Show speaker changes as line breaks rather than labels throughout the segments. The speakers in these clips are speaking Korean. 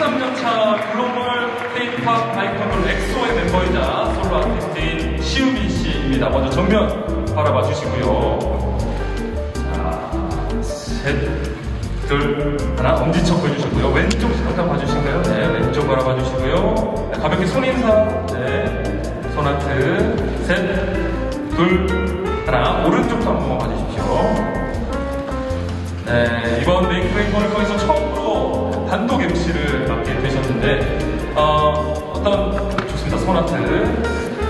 13년차 글로벌 K-POP 아이콘 엑소의 멤버이자 솔로 아티스트인 시우민 씨입니다. 먼저 정면 바라봐 주시고요. 자, 셋, 둘, 하나, 엄지척 보여주시고요. 왼쪽 잠깐 봐주실까요? 네, 왼쪽 바라봐 주시고요. 네, 가볍게 손인사. 네, 손하트. 셋, 둘, 하나, 오른쪽도 한번 봐주십시오. 네, 이번 메이크 웨이콘을 통해서 처음으로 단독 MC를 맡게 되셨는데, 좋습니다. 손하트.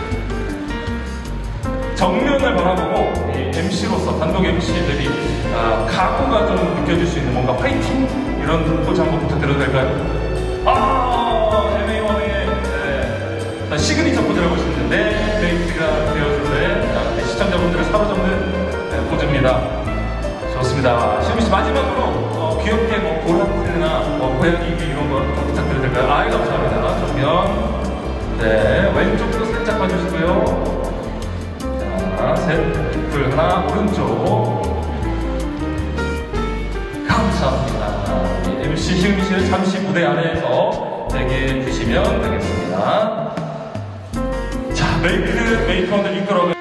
정면을 바라보고 MC로서 단독 MC 대비 각오가 좀 느껴질 수 있는 뭔가 파이팅 이런 포즈 한번 부탁드려도 될까요? MA1의 시그니처 포즈라고 하시는데 메이크가 되어줄 시청자분들을 사로잡는 포즈입니다. 좋습니다. 시우민 씨 마지막으로 귀엽게 뭐 보라트나 고양이 이런 거 좀 부탁드려도 될까요? 아이 감사합니다. 정면. 네, 왼쪽도 살짝 봐주시고요. 자, 셋, 둘, 하나, 오른쪽. 감사합니다. MC 시우민 씨는 잠시 무대 안에서 대기해 주시면 되겠습니다. 자, 메이크원을 이끌어갈